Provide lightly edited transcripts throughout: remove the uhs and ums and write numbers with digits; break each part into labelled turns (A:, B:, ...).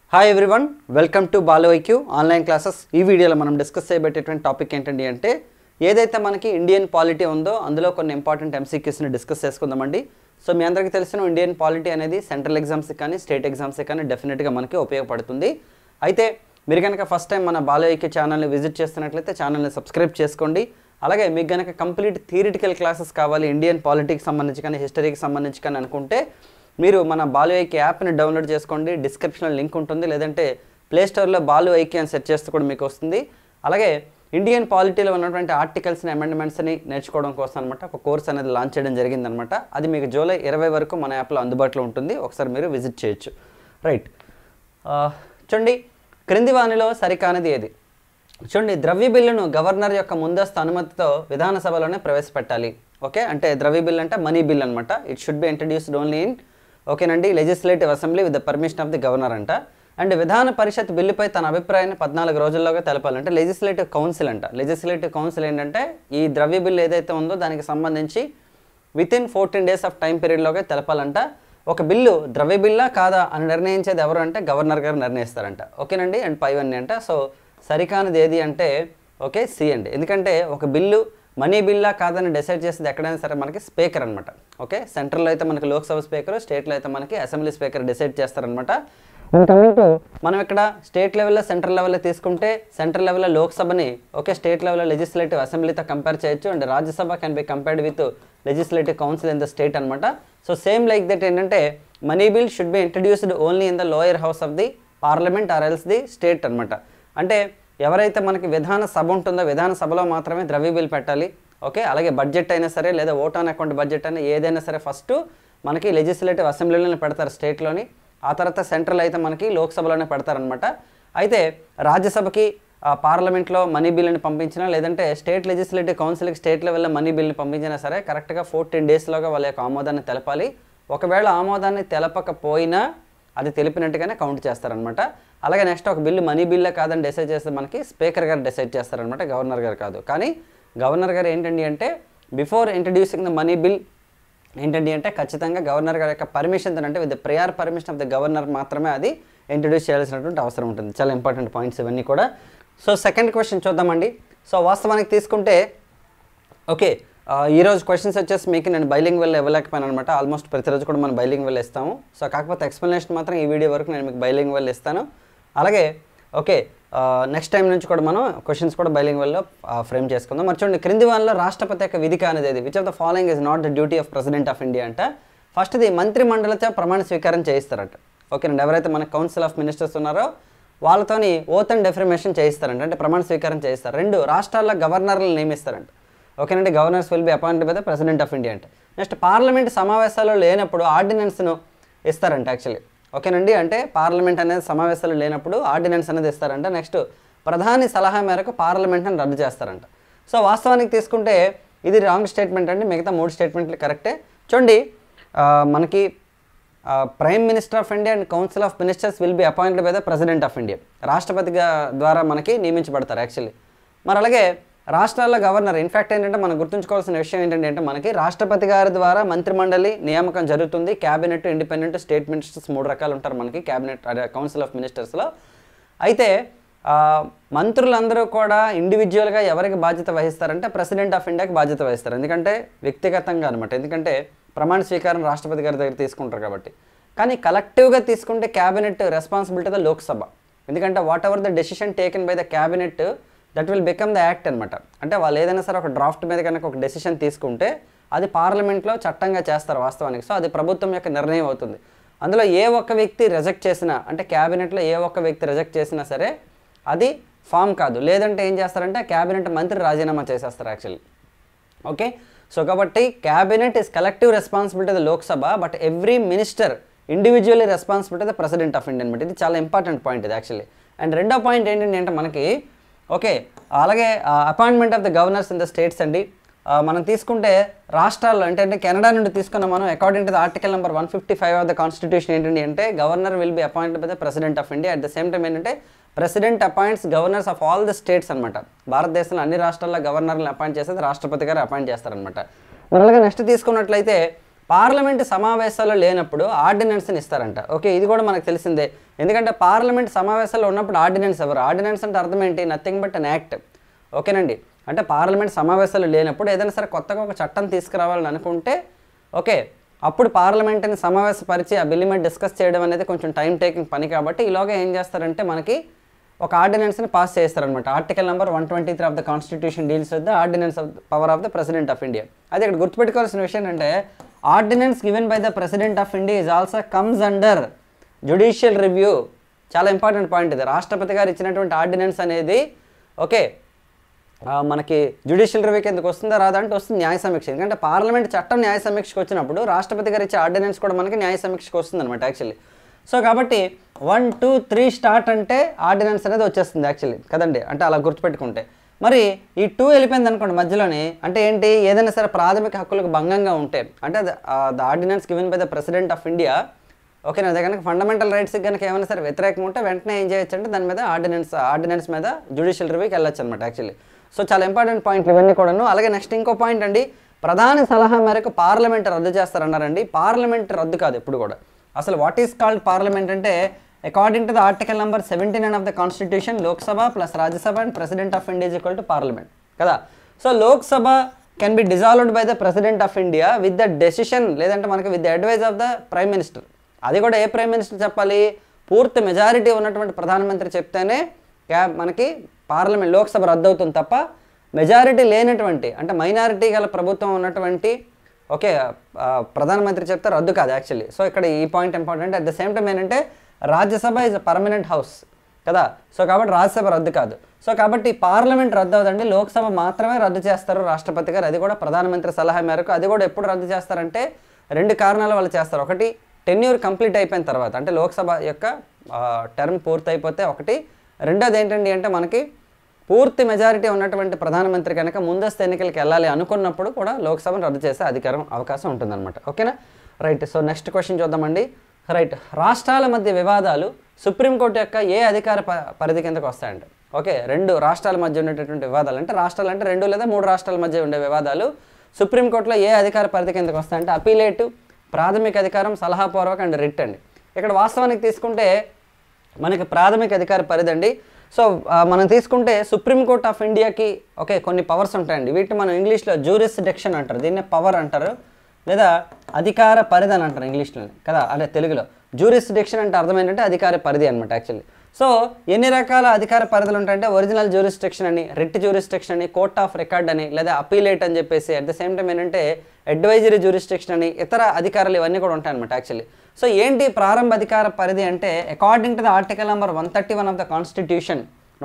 A: Hi everyone, welcome to Balu IQ online classes. ఈ వీడియోలో మనం డిస్కస్ చేయబెట్టేటువంటి టాపిక్ ఏంటండి అంటే ఏదైతే మనకి ఇండియన్ పాలిటీ ఉందో అందులో కొన్ని ఇంపార్టెంట్ ఎంసీక్యూస్ని డిస్కస్ చేసుకుందామండి. సో మీ అందరికీ తెలిసిన ఇండియన్ పాలిటీ అనేది సెంట్రల్ ఎగ్జామ్స్కి కానీ స్టేట్ ఎగ్జామ్స్కి కానీ డెఫినెట్గా మనకి ఉపయోగపడుతుంది. అయితే మీరు కనుక ఫస్ట్ టైం మన బాలు ఐక్యూ ఛానల్ని విజిట్ చేస్తున్నట్లయితే ఛానల్ని సబ్స్క్రైబ్ చేసుకోండి. అలాగే మీకు కనుక కంప్లీట్ థియరిటికల్ క్లాసెస్ కావాలి ఇండియన్ పాలిటీకి సంబంధించి కానీ హిస్టరీకి సంబంధించి కానీ అనుకుంటే మీరు మన బాలు ఐక్యూ యాప్ని డౌన్లోడ్ చేసుకోండి. డిస్క్రిప్షన్లో లింక్ ఉంటుంది, లేదంటే ప్లేస్టోర్లో బాలు ఐక్యూ అని సెర్చ్ చేస్తే కూడా మీకు వస్తుంది. అలాగే ఇండియన్ పాలిటీలో ఉన్నటువంటి ఆర్టికల్స్ని అమెండ్మెంట్స్ని నేర్చుకోవడం కోసం అనమాట ఒక కోర్స్ అనేది లాంచ్ చేయడం జరిగిందనమాట. అది మీకు జూలై 20 వరకు మన యాప్లో అందుబాటులో ఉంటుంది. ఒకసారి మీరు విజిట్ చేయొచ్చు. రైట్, చూడండి, క్రింది వానిలో సరికానిది ఏది? చూడండి, ద్రవ్య బిల్లును గవర్నర్ యొక్క ముందస్తు అనుమతితో విధానసభలోనే ప్రవేశపెట్టాలి. ఓకే, అంటే ద్రవ్య బిల్ అంటే మనీ బిల్ అనమాట. It should be introduced only in ఓకేనండి legislative assembly with the permission of the governor అంట. అండ్ విధాన పరిషత్ బిల్లుపై తన అభిప్రాయాన్ని 14 రోజుల్లోగా తెలపాలంటే లెజిస్లేటివ్ కౌన్సిల్ అంట. లెజిస్లేటివ్ కౌన్సిల్ ఏంటంటే ఈ ద్రవ్య బిల్ ఏదైతే ఉందో దానికి సంబంధించి వితిన్ 14 days ఆఫ్ టైం పీరియడ్లోగా తెలపాలంట. ఒక బిల్లు ద్రవ్య బిల్లా కాదా అని నిర్ణయించేది ఎవరు అంటే గవర్నర్ గారు నిర్ణయిస్తారంట. ఓకేనండి, అండ్ పైవన్నీ అంట. సో సరికానిది ఏది అంటే ఓకే సి అండి. ఎందుకంటే ఒక బిల్లు మనీ బిల్లా కాదని డిసైడ్ చేసేది ఎక్కడైనా సరే మనకి స్పీకర్ అనమాట. ఓకే, సెంట్రల్లో అయితే మనకి లోక్సభ స్పీకర్, స్టేట్లో అయితే మనకి అసెంబ్లీ స్పీకర్ డిసైడ్ చేస్తారనమాట. మనం ఇక్కడ స్టేట్ లెవెల్లో సెంట్రల్ లెవెల్లో తీసుకుంటే సెంట్రల్ లెవెల్లో లోక్సభని ఓకే స్టేట్ లెవెల్లో లెజిస్లేటివ్ అసెంబ్లీతో కంపేర్ చేయొచ్చు. And Rajya Sabha can be compared with legislative council in the state అనమాట. సో సేమ్ లైక్ దట్ ఏంటంటే money bill should be introduced only in the lower house of the parliament or else the state అనమాట. అంటే ఎవరైతే మనకి విధాన సభ ఉంటుందో విధాన సభలో మాత్రమే ద్రవ్య బిల్ పెట్టాలి. ఓకే, అలాగే బడ్జెట్ అయినా సరే లేదా ఓట్ ఆన్ అకౌంట్ బడ్జెట్ అయినా ఏదైనా సరే ఫస్ట్ మనకి లెజిస్లేటివ్ అసెంబ్లీలోనే పెడతారు స్టేట్లోని, ఆ తర్వాత సెంట్రల్ అయితే మనకి లోక్సభలోనే పెడతారనమాట. అయితే రాజ్యసభకి పార్లమెంట్లో మనీ బిల్ని పంపించినా లేదంటే స్టేట్ లెజిస్లేటివ్ కౌన్సిల్కి స్టేట్ లెవెల్లో మనీ బిల్ని పంపించినా సరే కరెక్ట్గా 14 daysలోగా వాళ్ళ యొక్క ఆమోదాన్ని తెలపాలి. ఒకవేళ ఆమోదాన్ని తెలపకపోయినా అది తెలిపినట్టుగానే కౌంట్ చేస్తారనమాట. అలాగే నెక్స్ట్ ఒక బిల్లు మనీ బిల్లే కాదని డిసైడ్ చేస్తే మనకి స్పీకర్ గారు డిసైడ్ చేస్తారనమాట, గవర్నర్ గారు కాదు. కానీ గవర్నర్ గారు ఏంటండి అంటే before introducing the money bill ఏంటండి అంటే ఖచ్చితంగా గవర్నర్ గారి యొక్క పర్మిషన్ అంటే with the prior permission of the governor మాత్రమే అది ఇంట్రడ్యూస్ చేయాల్సినటువంటి అవసరం ఉంటుంది. చాలా ఇంపార్టెంట్ పాయింట్స్ ఇవన్నీ కూడా. సో సెకండ్ క్వశ్చన్ చూద్దామండి. సో వాస్తవానికి తీసుకుంటే ఓకే ఈరోజు క్వశ్చన్స్ వచ్చేసి మీకు నేను బైలింగ్వెల్ ఇవ్వలేకపోయాను అనమాట. ఆల్మోస్ట్ ప్రతిరోజు కూడా మనం బైలింగ్వెల్ ఇస్తాము. సో కాకపోతే ఎక్స్ప్లెనేషన్ మాత్రం ఈ వీడియో వరకు నేను మీకు బైలింగ్వెల్ ఇస్తాను. అలాగే ఓకే నెక్స్ట్ టైం నుంచి కూడా మనం క్వశ్చన్స్ కూడా బైలింగ్వెల్లో ఫ్రేమ్ చేసుకుందాం. మరి చూడండి, క్రింది వాళ్ళలో రాష్ట్రపతి యొక్క విధి కానిది ఏది? Which of the following is not the duty of president of India అంటే ఫస్ట్ది మంత్రి మండలితో ప్రమాణ స్వీకారం చేయిస్తారట. ఓకేనండి, ఎవరైతే మన కౌన్సిల్ ఆఫ్ మినిస్టర్స్ ఉన్నారో వాళ్ళతోని ఓత్ అండ్ డెఫర్మేషన్ చేయిస్తారంట, అంటే ప్రమాణ స్వీకారం చేయిస్తారు. 2 రాష్ట్రాల్లో గవర్నర్లను నియమిస్తారంట. ఓకేనండి, governors will be appointed by the president of India అంటే. నెక్స్ట్ పార్లమెంట్ సమావేశాలు లేనప్పుడు ఆర్డినెన్స్ను ఇస్తారంట యాక్చువల్లీ. ఓకేనండి, అంటే పార్లమెంట్ అనేది సమావేశాలు లేనప్పుడు ఆర్డినెన్స్ అనేది ఇస్తారంట. నెక్స్ట్ ప్రధాని సలహా మేరకు పార్లమెంట్ని రద్దు చేస్తారంట. సో వాస్తవానికి తీసుకుంటే ఇది రాంగ్ స్టేట్మెంట్ అండి, మిగతా 3 స్టేట్మెంట్లు కరెక్టే. చూడండి, మనకి prime minister of India and council of ministers will be appointed by the president of India, రాష్ట్రపతిగా ద్వారా మనకి నియమించబడతారు యాక్చువల్లీ. మరి అలాగే రాష్ట్రాల్లో గవర్నర్ ఇన్ఫ్యాక్ట్ ఏంటంటే మనం గుర్తుంచుకోవాల్సిన విషయం ఏంటంటే మనకి రాష్ట్రపతి గారి ద్వారా మంత్రిమండలి నియామకం జరుగుతుంది. క్యాబినెట్, ఇండిపెండెంట్, స్టేట్ మినిస్టర్స్ 3 రకాలు ఉంటారు మనకి క్యాబినెట్ కౌన్సిల్ ఆఫ్ మినిస్టర్స్లో. అయితే మంత్రులందరూ కూడా ఇండివిజువల్గా ఎవరికి బాధ్యత వహిస్తారంటే ప్రెసిడెంట్ ఆఫ్ ఇండియాకి బాధ్యత వహిస్తారు. ఎందుకంటే వ్యక్తిగతంగా అనమాట, ఎందుకంటే ప్రమాణ స్వీకారం రాష్ట్రపతి గారి దగ్గర తీసుకుంటారు కాబట్టి. కానీ కలెక్టివ్గా తీసుకుంటే క్యాబినెట్ రెస్పాన్సిబిలిటీ ద లోక్సభ. ఎందుకంటే whatever the decision taken by the cabinet that will become the act అనమాట. అంటే వాళ్ళు ఏదైనా సరే ఒక డ్రాఫ్ట్ మీద కనుక ఒక డెసిషన్ తీసుకుంటే అది పార్లమెంట్లో చట్టంగా చేస్తారు వాస్తవానికి. సో అది ప్రభుత్వం యొక్క నిర్ణయం అవుతుంది. అందులో ఏ ఒక్క వ్యక్తి రిజెక్ట్ చేసినా, అంటే క్యాబినెట్లో ఏ ఒక్క వ్యక్తి రిజెక్ట్ చేసినా సరే అది ఫామ్ కాదు. లేదంటే ఏం చేస్తారంటే క్యాబినెట్ మంత్రి రాజీనామా చేసేస్తారు యాక్చువల్లీ. ఓకే, సో కాబట్టి cabinet is collective responsibility the Lok Sabha, but every minister individually responsibility the president of India అనమాట. ఇది చాలా ఇంపార్టెంట్ పాయింట్ ఇది యాక్చువల్లీ. అండ్ రెండో పాయింట్ ఏంటంటే అంటే మనకి ఓకే అలాగే appointment of the governors in the states అండి. మనం తీసుకుంటే రాష్ట్రాల్లో అంటే కెనడా నుండి తీసుకున్న మనం according to the article number 155 of the constitution ఏంటంటే అంటే governor will be appointed by the president of India. At the same time ఏంటంటే president appoints governors of all the states అనమాట. భారతదేశంలో అన్ని రాష్ట్రాల్లో గవర్నర్లను అపాయింట్ చేసేది రాష్ట్రపతి గారు అపాయింట్ చేస్తారనమాట. అలాగే నెక్స్ట్ తీసుకున్నట్లయితే పార్లమెంట్ సమావేశాలు లేనప్పుడు ఆర్డినెన్స్ని ఇస్తారంట. ఓకే, ఇది కూడా మనకు తెలిసిందే. ఎందుకంటే పార్లమెంట్ సమావేశాలు ఉన్నప్పుడు ఆర్డినెన్స్ ఎవరు? ఆర్డినెన్స్ అంటే అర్థం ఏంటి? Nothing but an act. ఓకేనండి, అంటే పార్లమెంట్ సమావేశాలు లేనప్పుడు ఏదైనా సరే కొత్తగా ఒక చట్టం తీసుకురావాలని అనుకుంటే ఓకే, అప్పుడు పార్లమెంట్ని సమావేశపరిచి ఆ బిల్లు మీద డిస్కస్ చేయడం అనేది కొంచెం టైం టేకింగ్ పని. కాబట్టి ఈలోగా ఏం చేస్తారంటే మనకి ఒక ఆర్డినెన్స్ని పాస్ చేస్తారనమాట. Article number 123 of the constitution deals with the ordinance of power of the president of India. అది ఇక్కడ గుర్తుపెట్టుకోవాల్సిన విషయం అంటే ordinance given by the president of India is also comes under judicial review. చాలా ఇంపార్టెంట్ పాయింట్ ఇది. రాష్ట్రపతి గారు ఇచ్చినటువంటి ఆర్డినెన్స్ అనేది ఓకే మనకి జ్యుడిషియల్ రివ్యూకి ఎందుకు వస్తుందా రాదా అంటే వస్తుంది, న్యాయ సమీక్ష. ఎందుకంటే పార్లమెంట్ చట్టం న్యాయ సమీక్షకు వచ్చినప్పుడు రాష్ట్రపతి గారు ఇచ్చే ఆర్డినెన్స్ కూడా మనకి న్యాయ సమీక్షకు వస్తుంది అనమాట యాక్చువల్లీ. సో కాబట్టి 1, 2, 3 స్టార్ట్ అంటే ఆర్డినెన్స్ అనేది వచ్చేస్తుంది యాక్చువల్లీ కదండి. అంటే అలా గుర్తుపెట్టుకుంటే మరి ఈ 2 వెళ్ళిపోయింది అనుకోండి మధ్యలోని, అంటే ఏంటి? ఏదైనా సరే ప్రాథమిక హక్కులకు భంగంగా ఉంటే అంటే the ordinance given by the president of India ఓకేనా, అదే కనుక ఫండమెంటల్ రైట్స్కి కనుక ఏమైనా సరే వ్యతిరేకం ఉంటే వెంటనే ఏం చేయొచ్చు అంటే దాని మీద ఆర్డినెన్స్ మీద జ్యుడిషియల్ రివ్యూకి వెళ్ళొచ్చు అనమాట యాక్చువల్లీ. సో చాలా ఇంపార్టెంట్ పాయింట్లు ఇవన్నీ కూడాను. అలాగే నెక్స్ట్ ఇంకో పాయింట్ అండి, ప్రధాని సలహా మేరకు పార్లమెంట్ రద్దు చేస్తారన్నారండి. పార్లమెంట్ రద్దు కాదు ఎప్పుడు కూడా. అసలు వాట్ ఈస్ కాల్డ్ పార్లమెంట్ అంటే according to the article number 79 of the constitution Lok Sabha plus Rajya Sabha and president of India is equal to parliament కదా. So Lok Sabha can be dissolved by the president of India with the decision, లేదంటే మనకి with the advice of the prime minister. అది కూడా ఏ prime minister చెప్పాలి? పూర్తి majority ఉన్నటువంటి ప్రధానమంత్రి చెప్తేనే మనకి పార్లమెంట్ లోక్సభ రద్దు అవుతుంది తప్ప మెజారిటీ లేనటువంటి అంటే మైనారిటీ గల ప్రభుత్వం ఉన్నటువంటి ఓకే ప్రధానమంత్రి చెప్తే రద్దు కాదు యాక్చువల్లీ. సో ఇక్కడ ఈ point important. At the same time ఏంటంటే Rajya Sabha is a permanent house కదా. సో కాబట్టి రాజ్యసభ రద్దు కాదు. సో కాబట్టి పార్లమెంట్ రద్దు అవుతుంది, లోక్సభ మాత్రమే రద్దు చేస్తారు రాష్ట్రపతి గారు. అది కూడా ప్రధానమంత్రి సలహా మేరకు. అది కూడా ఎప్పుడు రద్దు చేస్తారంటే 2 కారణాల వల్ల చేస్తారు. ఒకటి టెన్యూర్ కంప్లీట్ అయిపోయిన తర్వాత అంటే లోక్సభ యొక్క టర్మ్ పూర్తి అయిపోతే ఒకటి. రెండోది ఏంటండి అంటే మనకి పూర్తి మెజారిటీ ఉన్నటువంటి ప్రధానమంత్రి కనుక ముందస్తు ఎన్నికలకు వెళ్ళాలి అనుకున్నప్పుడు కూడా లోక్సభను రద్దు చేసే అవకాశం ఉంటుందన్నమాట. ఓకేనా, రైట్. సో నెక్స్ట్ క్వశ్చన్ చూద్దామండి. రైట్, రాష్ట్రాల మధ్య వివాదాలు సుప్రీంకోర్టు యొక్క ఏ అధికార పరిధి కిందకు వస్తాయంట? ఓకే, 2 రాష్ట్రాల మధ్య ఉండేటటువంటి వివాదాలు అంటే రాష్ట్రాలు అంటే 2 లేదా 3 రాష్ట్రాల మధ్య ఉండే వివాదాలు సుప్రీంకోర్టులో ఏ అధికార పరిధి కిందకు వస్తాయంటే అపీలేటు, ప్రాథమిక అధికారం, సలహాపూర్వక అండ్ రిట్ అండి. ఇక్కడ వాస్తవానికి తీసుకుంటే మనకి ప్రాథమిక అధికార పరిధి అండి. సో మనం తీసుకుంటే సుప్రీంకోర్ట్ ఆఫ్ ఇండియాకి ఓకే కొన్ని పవర్స్ ఉంటాయండి. వీటిని మనం ఇంగ్లీష్లో జ్యూరిస్డిక్షన్ అంటారు, దీన్నే పవర్ అంటారు, లేదా అధికార పరిధి అని అంటారు ఇంగ్లీష్లో కదా. అంటే తెలుగులో జ్యూరిస్డిక్షన్ అంటే అర్థం ఏంటంటే అధికార పరిధి అనమాట యాక్చువల్లీ. సో ఎన్ని రకాల అధికార పరిధులు ఉంటాయంటే ఒరిజినల్ జ్యూరిస్డిక్షన్ అని, రిట్ జ్యూరిస్డిక్షన్ అని, కోర్ట్ ఆఫ్ రికార్డ్ అని, లేదా అపీలేట్ అని చెప్పేసి, అట్ ద సేమ్ టైం ఏంటంటే అడ్వైజరీ జ్యూరిస్డిక్షన్ అని, ఇతర అధికారులు ఇవన్నీ కూడా ఉంటాయన్నమాట యాక్చువల్లీ. సో ఏంటి ప్రారంభ అధికార పరిధి అంటే according to the article number 131 of the constitution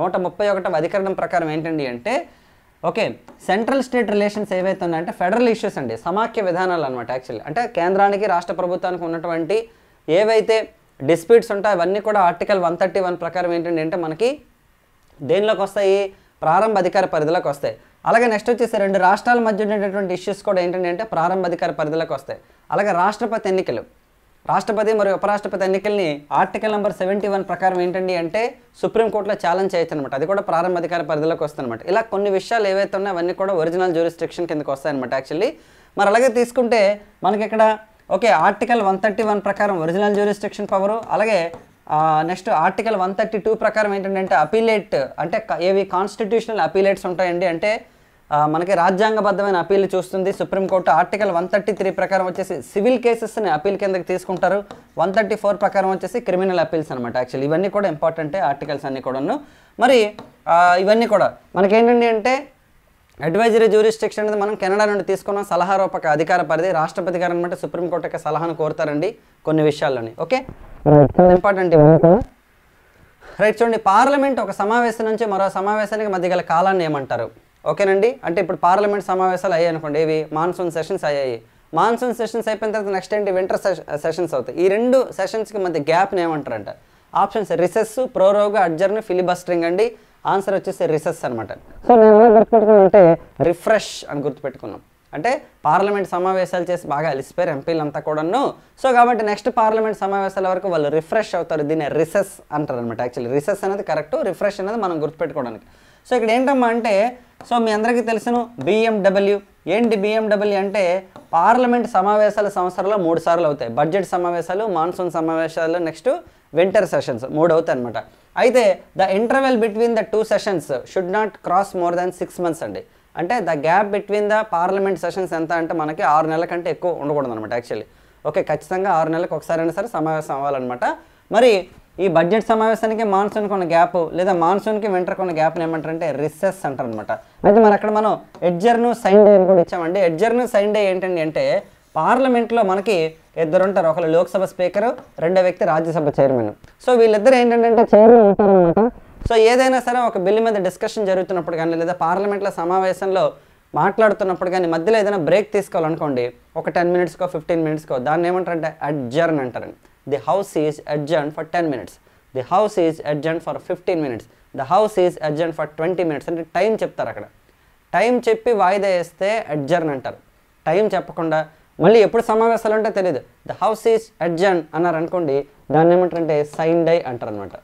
A: 131వ అధికరణం ప్రకారం ఏంటండి అంటే ఓకే సెంట్రల్ స్టేట్ రిలేషన్స్ ఏవైతే ఉన్నాయంటే ఫెడరల్ ఇష్యూస్ అండి, సమాఖ్య విధానాలు అనమాట యాక్చువల్లీ. అంటే కేంద్రానికి రాష్ట్ర ప్రభుత్వానికి ఉన్నటువంటి ఏవైతే డిస్ప్యూట్స్ ఉంటాయో అవన్నీ కూడా ఆర్టికల్ 131 ప్రకారం ఏంటంటే అంటే మనకి దేనిలోకి వస్తాయి? ప్రారంభ అధికార పరిధిలోకి వస్తాయి. అలాగే నెక్స్ట్ వచ్చేసి 2 రాష్ట్రాల మధ్య ఉండేటటువంటి ఇష్యూస్ కూడా ఏంటంటే అంటే ప్రారంభ అధికార పరిధిలోకి వస్తాయి. అలాగే రాష్ట్రపతి ఎన్నికలు, రాష్ట్రపతి మరియు ఉపరాష్ట్రపతి ఎన్నికల్ని ఆర్టికల్ నెంబర్ 71 ప్రకారం ఏంటండి అంటే సుప్రీంకోర్టులో ఛాలెంజ్ చేయొచ్చు అనమాట. అది కూడా ప్రారంభ అధికార పరిధిలోకి వస్తుంది అనమాట. ఇలా కొన్ని విషయాలు ఏవైతే ఉన్నాయో అవన్నీ కూడా ఒరిజినల్ జ్యూరిస్డిక్షన్ కిందకి వస్తాయన్నమాట యాక్చువల్లీ. మరి అలాగే తీసుకుంటే మనకి ఇక్కడ ఓకే ఆర్టికల్ 131 ప్రకారం ఒరిజినల్ జ్యూరిస్డిక్షన్ పవరు, అలాగే నెక్స్ట్ ఆర్టికల్ 132 ప్రకారం ఏంటంటే అపీలేట్ అంటే ఏవి కాన్స్టిట్యూషనల్ అపీలేట్స్ ఉంటాయండి. అంటే మనకి రాజ్యాంగబద్ధమైన అపీల్ చూస్తుంది సుప్రీంకోర్టు. ఆర్టికల్ 133 ప్రకారం వచ్చేసి సివిల్ కేసెస్ని అపీల్ కిందకి తీసుకుంటారు. 134 ప్రకారం వచ్చేసి క్రిమినల్ అపీల్స్ అనమాట యాక్చువల్లీ. ఇవన్నీ కూడా ఇంపార్టెంటే ఆర్టికల్స్ అన్నీ కూడాను. మరి ఇవన్నీ కూడా మనకేంటండి అంటే అడ్వైజరీ జ్యూరిస్డిక్షన్ అనేది మనం కెనడా నుండి తీసుకున్న సలహా రూపక అధికార పరిధి. రాష్ట్రపతి గారు అనమాట సుప్రీంకోర్టు యొక్క సలహాను కోరుతారండి కొన్ని విషయాల్లోని. Okay important right. చూడండి, పార్లమెంట్ ఒక సమావేశం నుంచి మరో సమావేశానికి మధ్య గల కాలాన్ని ఏమంటారు? ఓకేనండి, అంటే ఇప్పుడు పార్లమెంట్ సమావేశాలు అయ్యాయి అనుకోండి, ఏవి మాన్సూన్ సెషన్స్ అయ్యాయి. మాన్సూన్ సెషన్స్ అయిపోయిన తర్వాత నెక్స్ట్ ఏంటి వింటర్ సెషన్స్ అవుతాయి. ఈ 2 సెషన్స్కి మధ్య గ్యాప్ని ఏమంటారంట? Options recess, prorogue, adjourn, filibustering అండి. ఆన్సర్ వచ్చేసి రిసెస్ అనమాట. సో నేను గుర్తుపెట్టుకున్నాం అంటే రిఫ్రెష్ అని గుర్తుపెట్టుకున్నాం. అంటే పార్లమెంట్ సమావేశాలు చేసి బాగా అలిసిపోయారు ఎంపీలు అంతా కూడాను. సో కాబట్టి నెక్స్ట్ పార్లమెంట్ సమావేశాల వరకు వాళ్ళు రిఫ్రెష్ అవుతారు. దీన్ని రిసెస్ అంటారు అనమాట. యాక్చువల్లీ రిసెస్ అనేది కరెక్ట్, రిఫ్రెష్ అనేది మనం గుర్తుపెట్టుకోవడానికి. సో ఇక్కడ ఏంటమ్మా అంటే, సో మీ అందరికీ తెలుసును BMW. ఏంటి BMW అంటే పార్లమెంట్ సమావేశాలు సంవత్సరంలో 3 సార్లు అవుతాయి. బడ్జెట్ సమావేశాలు, మాన్సూన్ సమావేశాలు, నెక్స్ట్ వింటర్ సెషన్స్ 3 అవుతాయి అనమాట. అయితే the interval between the 2 sessions should not cross more than 6 months అండి. అంటే the gap between the parliament sessions ఎంత అంటే మనకి 6 నెలల కంటే ఎక్కువ ఉండకూడదు అనమాట యాక్చువల్లీ. ఓకే, ఖచ్చితంగా 6 నెలలకు ఒకసారైనా సరే సమావేశం అవ్వాలన్నమాట. మరి ఈ బడ్జెట్ సమావేశానికి మాన్సూన్కి ఉన్న గ్యాప్ లేదా మాన్సూన్కి వింటర్కి ఉన్న గ్యాప్ని ఏమంటారంటే రిసెస్ అంటారు అనమాట. అయితే మరి అక్కడ మనం ఎడ్జర్న్ సైన్ డే అని కూడా ఇచ్చామండి. ఎడ్జర్న్ సైన్ డే ఏంటండి అంటే పార్లమెంట్లో మనకి 2 ఉంటారు. ఒకరు లోక్సభ స్పీకరు, రెండో వ్యక్తి రాజ్యసభ చైర్మన్. సో వీళ్ళిద్దరు ఏంటంటే చైర్మన్ ఉంటారనమాట. సో ఏదైనా సరే ఒక బిల్లు మీద డిస్కషన్ జరుగుతున్నప్పుడు కానీ లేదా పార్లమెంట్లో సమావేశంలో మాట్లాడుతున్నప్పుడు కానీ మధ్యలో ఏదైనా బ్రేక్ తీసుకోవాలనుకోండి, ఒక 10 minutesకో 15 minutesకో, దాన్ని ఏమంటారంటే అడ్జర్న్ అంటారండి. The house is adjourn for 10 minutes, the house is adjourn for 15 minutes, the house is adjourn for 20 minutes అంటే టైం చెప్తారు. అక్కడ టైం చెప్పి వాయిదా వేస్తే అడ్జర్న్ అంటారు. టైం చెప్పకుండా మళ్ళీ ఎప్పుడు సమావేశాలు ఉంటే తెలియదు, ద హౌస్ ఈజ్ అడ్జర్న్ అన్నారు అనుకోండి, దాన్ని ఏమంటారంటే సైన్ డై అంటారు అనమాట.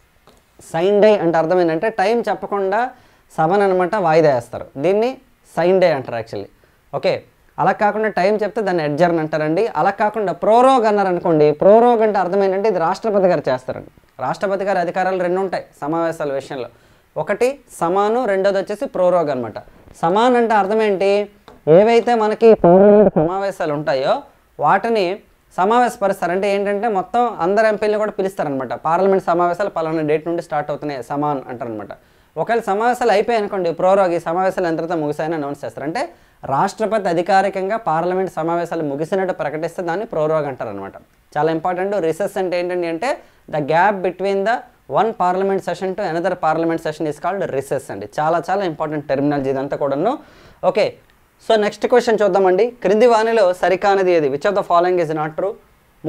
A: సైన్ డై అంటే అర్థం ఏంటంటే టైం చెప్పకుండా సభను అనమాట వాయిదా వేస్తారు. దీన్ని సైన్ డే అంటారు యాక్చువల్లీ. ఓకే, అలా కాకుండా టైం చెప్తే దాన్ని అడ్జర్న్ అంటారండి. అలా కాకుండా ప్రోరోగ్ అన్నారు అనుకోండి, ప్రోరోగ్ అంటే అర్థం ఏంటంటే ఇది రాష్ట్రపతి గారు చేస్తారండి. రాష్ట్రపతి గారి అధికారాలు 2 ఉంటాయి సమావేశాల విషయంలో. ఒకటి సమాను, రెండోది వచ్చేసి ప్రోరోగ్ అనమాట. సమాన్ అంటే అర్థం ఏంటి, ఏవైతే మనకి పార్లమెంట్ సమావేశాలు ఉంటాయో వాటిని సమావేశపరుస్తారు. అంటే ఏంటంటే మొత్తం అందరు ఎంపీలను కూడా పిలుస్తారనమాట. పార్లమెంట్ సమావేశాలు పలానా డేట్ నుండి స్టార్ట్ అవుతున్నాయి సమాన్ అంటారనమాట. ఒకవేళ సమావేశాలు అయిపోయాయి అనుకోండి, ప్రోరోగ్ ఈ సమావేశాలు ఎంతతో ముగిసాయని అనౌన్స్ చేస్తారు. అంటే రాష్ట్రపతి అధికారికంగా పార్లమెంట్ సమావేశాలు ముగిసినట్టు ప్రకటిస్తే దాన్ని ప్రోరోగ్ అంటారు అనమాట. చాలా ఇంపార్టెంట్. రిసెస్ అంటే ఏంటంటే అంటే the gap between the one parliament session to another parliament session is called recess అండి. చాలా ఇంపార్టెంట్ టెర్మినాలజీ ఇదంతా కూడాను. ఓకే, సో నెక్స్ట్ క్వశ్చన్ చూద్దామండి. క్రింది వాణిలో సరికానిది ఏది? Which of the following is not true?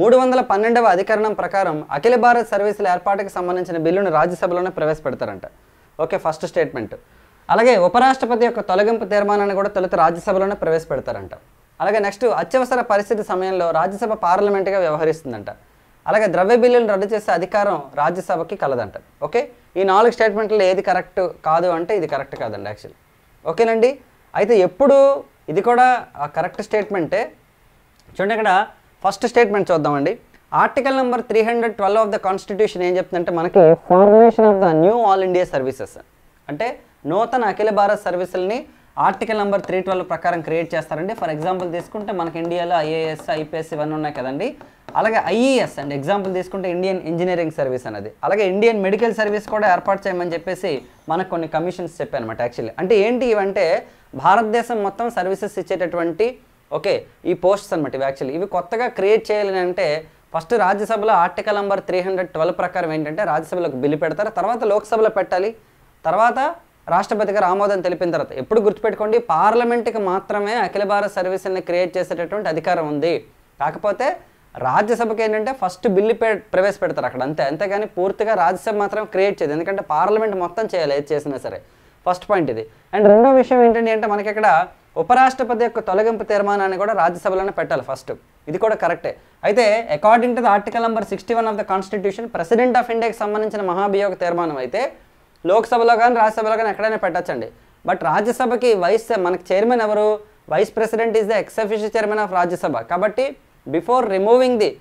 A: 312వ అధికరణం ప్రకారం అఖిల భారత్ సర్వీసుల ఏర్పాటుకు సంబంధించిన బిల్లును రాజ్యసభలోనే ప్రవేశపెడతారంట. Okay, first statement. అలాగే ఉపరాష్ట్రపతి యొక్క తొలగింపు తీర్మానాన్ని కూడా తొలుత రాజ్యసభలోనే ప్రవేశపెడతారంట. అలాగే నెక్స్ట్ అత్యవసర పరిస్థితి సమయంలో రాజ్యసభ పార్లమెంట్గా వ్యవహరిస్తుందంట. అలాగే ద్రవ్య బిల్లులను రద్దు చేసే అధికారం రాజ్యసభకి కలదంట. ఓకే, ఈ 4 స్టేట్మెంట్లో ఏది కరెక్ట్ కాదు అంటే ఇది కరెక్ట్ కాదండి యాక్చువల్లీ. ఓకేనండి, అయితే ఎప్పుడు ఇది కూడా కరెక్ట్ స్టేట్మెంటే. చూడండి, ఇక్కడ ఫస్ట్ స్టేట్మెంట్ చూద్దామండి. Article number 312 of the constitution ఏం చెప్తుందంటే మనకి formation of the new all India services అంటే నూతన అఖిల భారత్ సర్వీసుల్ని ఆర్టికల్ నెంబర్ 312 ప్రకారం క్రియేట్ చేస్తారండి. ఫర్ ఎగ్జాంపుల్ తీసుకుంటే మనకి ఇండియాలో IAS, IPS ఇవన్నీ ఉన్నాయి కదండి. అలాగే IES అండ్ ఎగ్జాంపుల్ తీసుకుంటే ఇండియన్ ఇంజనీరింగ్ సర్వీస్ అనేది, అలాగే ఇండియన్ మెడికల్ సర్వీస్ కూడా ఏర్పాటు చేయమని చెప్పేసి మనకు కొన్ని కమిషన్స్ చెప్పారనమాట యాక్చువల్లీ. అంటే ఏంటి ఇవంటే భారతదేశం మొత్తం సర్వీసెస్ ఇచ్చేటటువంటి ఓకే ఈ పోస్ట్స్ అనమాట ఇవి. యాక్చువల్లీ ఇవి కొత్తగా క్రియేట్ చేయాలని అంటే ఫస్ట్ రాజ్యసభలో ఆర్టికల్ నెంబర్ 312 ప్రకారం ఏంటంటే రాజ్యసభలోకి బిల్లు పెడతారు, తర్వాత లోక్సభలో పెట్టాలి, తర్వాత రాష్ట్రపతి గారు ఆమోదం తెలిపిన తర్వాత. ఎప్పుడు గుర్తుపెట్టుకోండి, పార్లమెంట్కి మాత్రమే అఖిల భారత్ సర్వీసుల్ని క్రియేట్ చేసేటటువంటి అధికారం ఉంది. కాకపోతే రాజ్యసభకి ఏంటంటే ఫస్ట్ బిల్లు ప్రవేశపెడతారు అక్కడ అంతే. అంతేగాని పూర్తిగా రాజ్యసభ మాత్రం క్రియేట్ చేయదు, ఎందుకంటే పార్లమెంట్ మొత్తం చేయాలి ఏది చేసినా సరే. ఫస్ట్ పాయింట్ ఇది. అండ్ రెండో విషయం ఏంటంటే అంటే మనకి ఇక్కడ ఉపరాష్ట్రపతి యొక్క తొలగింపు తీర్మానాన్ని కూడా రాజ్యసభలోనే పెట్టాలి ఫస్ట్. ఇది కూడా కరెక్టే. అయితే according to the article number 61 of the constitution president of ఇండియాకి సంబంధించిన మహాభియోగ తీర్మానం అయితే లోక్సభలో కానీ రాజ్యసభలో కానీ ఎక్కడైనా పెట్టచ్చండి. బట్ రాజ్యసభకి మనకి చైర్మన్ ఎవరు? Vice president is the ex officio chairman of Rajya Sabha. కాబట్టి before removing the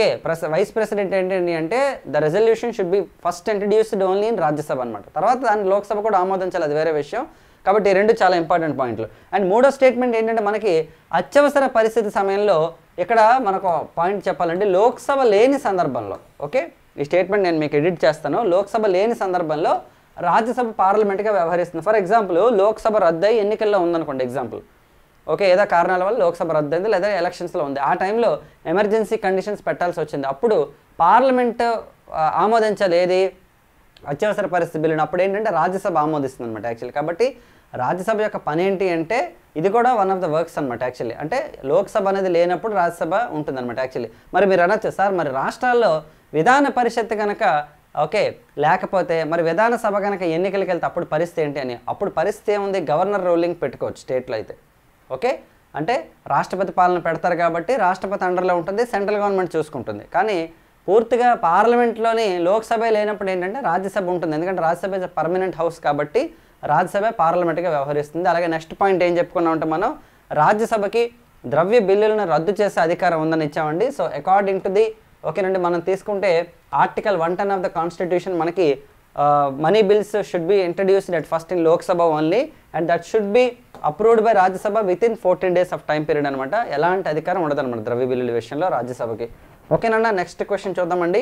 A: vice president ఏంటండి అంటే the resolution should be first introduced only in Rajya Sabha అనమాట. తర్వాత దాన్ని లోక్సభ కూడా ఆమోదించాలి, అది వేరే విషయం. కాబట్టి ఈ రెండు చాలా ఇంపార్టెంట్ పాయింట్లు. అండ్ మూడో స్టేట్మెంట్ ఏంటంటే మనకి అత్యవసర పరిస్థితి సమయంలో ఇక్కడ మనకు పాయింట్ చెప్పాలంటే లోక్సభ లేని సందర్భంలో, ఓకే ఈ స్టేట్మెంట్ నేను మీకు ఎడిట్ చేస్తాను, లోక్సభ లేని సందర్భంలో రాజ్యసభ పార్లమెంట్గా వ్యవహరిస్తుంది. ఫర్ ఎగ్జాంపుల్ లోక్సభ రద్దయి ఎన్నికల్లో ఉందనుకోండి ఎగ్జాంపుల్, ఓకే ఏదో కారణాల వల్ల లోక్సభ రద్దయింది లేదా ఎలక్షన్స్లో ఉంది, ఆ టైంలో ఎమర్జెన్సీ కండిషన్స్ పెట్టాల్సి వచ్చింది, అప్పుడు పార్లమెంట్ ఆమోదించాలి ఏది అత్యవసర పరిస్థితి బిల్లును. అప్పుడు ఏంటంటే రాజ్యసభ ఆమోదిస్తుంది అనమాట యాక్చువల్లీ. కాబట్టి రాజ్యసభ యొక్క పని ఏంటి అంటే ఇది కూడా వన్ ఆఫ్ ద వర్క్స్ అనమాట యాక్చువల్లీ. అంటే లోక్సభ అనేది లేనప్పుడు రాజ్యసభ ఉంటుంది అనమాట యాక్చువల్లీ. మరి మీరు అనొచ్చు సార్ మరి రాష్ట్రాల్లో విధాన పరిషత్ కనుక ఓకే లేకపోతే మరి విధాన సభ కనుక ఎన్నికలకి వెళ్తే అప్పుడు పరిస్థితి ఏంటి అని. అప్పుడు పరిస్థితి ఏముంది, గవర్నర్ రూలింగ్ పెట్టుకోవచ్చు స్టేట్లో అయితే. ఓకే అంటే రాష్ట్రపతి పాలన పెడతారు కాబట్టి రాష్ట్రపతి అండర్లో ఉంటుంది, సెంట్రల్ గవర్నమెంట్ చూసుకుంటుంది. కానీ పూర్తిగా పార్లమెంట్లోని లోక్సభ లేనప్పుడు ఏంటంటే రాజ్యసభ ఉంటుంది. ఎందుకంటే రాజ్యసభ ఇస్ పర్మనెంట్ హౌస్ కాబట్టి రాజ్యసభ పార్లమెంట్గా వ్యవహరిస్తుంది. అలాగే నెక్స్ట్ పాయింట్ ఏం చెప్పుకున్నామంటే మనం రాజ్యసభకి ద్రవ్య బిల్లులను రద్దు చేసే అధికారం ఉందని ఇచ్చామండి. సో అకార్డింగ్ టు ది ఓకేనండి మనం తీసుకుంటే ఆర్టికల్ 110 ఆఫ్ ద కాన్స్టిట్యూషన్ మనకి money bills should be introduced at first in Lok Sabha only and that should be approved by Rajya Sabha within 14 days of time period అనమాట. ఎలాంటి అధికారం ఉండదన్నమాట ద్రవ్య బిల్లుల విషయంలో రాజ్యసభకి. ఓకేనన్నా, నెక్స్ట్ క్వశ్చన్ చూద్దామండి.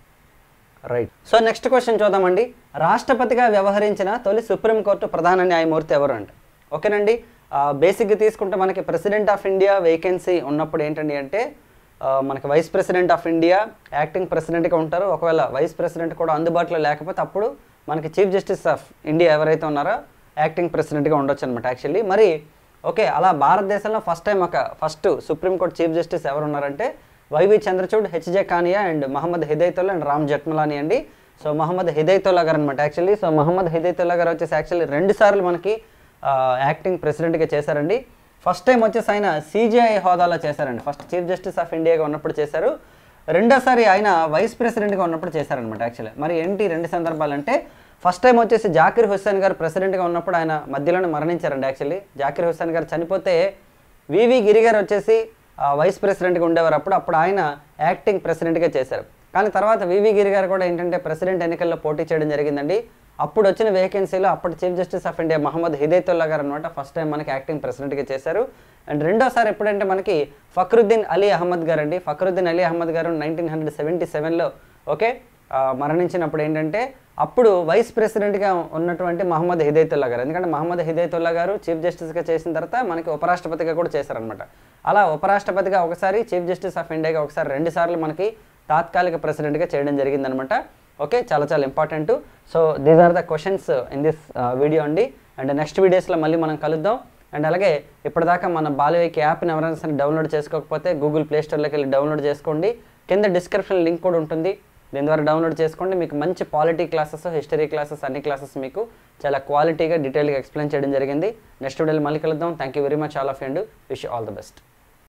A: రైట్, సో నెక్స్ట్ క్వశ్చన్ చూద్దామండి. రాష్ట్రపతిగా వ్యవహరించిన తొలి సుప్రీంకోర్టు ప్రధాన న్యాయమూర్తి ఎవరు అంటే ఓకేనండి. బేసిక్గా తీసుకుంటే మనకి ప్రెసిడెంట్ ఆఫ్ ఇండియా వేకెన్సీ ఉన్నప్పుడు ఏంటండి అంటే మనకి vice president of India acting ప్రెసిడెంట్గా ఉంటారు. ఒకవేళ వైస్ ప్రెసిడెంట్ కూడా అందుబాటులో లేకపోతే అప్పుడు మనకి చీఫ్ జస్టిస్ ఆఫ్ ఇండియా ఎవరైతే ఉన్నారో యాక్టింగ్ ప్రెసిడెంట్గా ఉండొచ్చు అనమాట యాక్చువల్లీ. మరి ఓకే, అలా భారతదేశంలో ఫస్ట్ సుప్రీంకోర్టు చీఫ్ జస్టిస్ ఎవరు ఉన్నారంటే YV Chandrachud, HJ Kania and Mohammad Hidayatullah and Ram Jethmalani అండి. సో మహమ్మద్ హిదయతుల్లా గారు అనమాట యాక్చువల్లీ. సో మహమ్మద్ హిదయతుల్లా గారు వచ్చేసి యాక్చువల్లీ 2 సార్లు మనకి యాక్టింగ్ ప్రెసిడెంట్గా చేశారండి. ఫస్ట్ టైం వచ్చేసి ఆయన సిజిఐ హోదాలో చేశారండి. ఫస్ట్ చీఫ్ జస్టిస్ ఆఫ్ ఇండియాగా ఉన్నప్పుడు చేశారు. రెండోసారి ఆయన వైస్ ప్రెసిడెంట్గా ఉన్నప్పుడు చేశారనమాట యాక్చువల్లీ. మరి ఏంటి 2 సందర్భాలు అంటే ఫస్ట్ టైం వచ్చేసి జాకిర్ హుస్సేన్ గారు ప్రెసిడెంట్గా ఉన్నప్పుడు ఆయన మధ్యలోనే మరణించారండి యాక్చువల్లీ. జాకిర్ హుస్సేన్ గారు చనిపోతే వివి గిరి గారు వచ్చేసి వైస్ ప్రెసిడెంట్గా ఉండేవారు. అప్పుడు ఆయన యాక్టింగ్ ప్రెసిడెంట్గా చేశారు. కానీ తర్వాత వివి గిరి గారు కూడా ఏంటంటే ప్రెసిడెంట్ ఎన్నికల్లో పోటీ చేయడం జరిగిందండి. అప్పుడు వచ్చిన వేకెన్సీలో అప్పటి chief justice of India Mohammad Hidayatullah గారు అనమాట ఫస్ట్ టైం మనకి యాక్టింగ్ ప్రెసిడెంట్గా చేశారు. అండ్ రెండోసారి ఎప్పుడంటే మనకి ఫక్రుద్దీన్ అలీ అహ్మద్ గారు అండి. ఫక్రుద్దీన్ అలీ అహ్మద్ గారు 1977లో ఓకే మరణించినప్పుడు ఏంటంటే అప్పుడు వైస్ ప్రెసిడెంట్గా ఉన్నటువంటి మహమ్మద్ హిదయతుల్లా గారు. ఎందుకంటే మహమ్మద్ హిదయతుల్లా గారు చీఫ్ జస్టిస్గా చేసిన తర్వాత మనకి ఉపరాష్ట్రపతిగా కూడా చేశారనమాట. అలా ఉపరాష్ట్రపతిగా ఒకసారి, చీఫ్ జస్టిస్ ఆఫ్ ఇండియాగా ఒకసారి, 2 సార్లు మనకి తాత్కాలిక ప్రెసిడెంట్గా చేయడం జరిగిందనమాట. ఓకే, చాలా important. So these are the questions in this video అండి. అండ్ నెక్స్ట్ వీడియోస్లో మళ్ళీ మనం కలుద్దాం. అండ్ అలాగే ఇప్పటిదాకా మన బాలవికి యాప్ని ఎవరైనా డౌన్లోడ్ చేసుకోకపోతే గూగుల్ ప్లే స్టోర్లోకి వెళ్ళి డౌన్లోడ్ చేసుకోండి. కింద డిస్క్రిప్షన్ లింక్ కూడా ఉంటుంది, దీని ద్వారా డౌన్లోడ్ చేసుకోండి. మీకు మంచి పాలిటీ క్లాసెస్, హిస్టరీ క్లాసెస్, అన్ని క్లాసెస్ మీకు చాలా క్వాలిటీగా డీటెయిల్గా ఎక్స్ప్లెయిన్ చేయడం జరిగింది. నెక్స్ట్ వీడియోలో మళ్ళీ కలుద్దాం. Thank you very much all of you and wish all the best.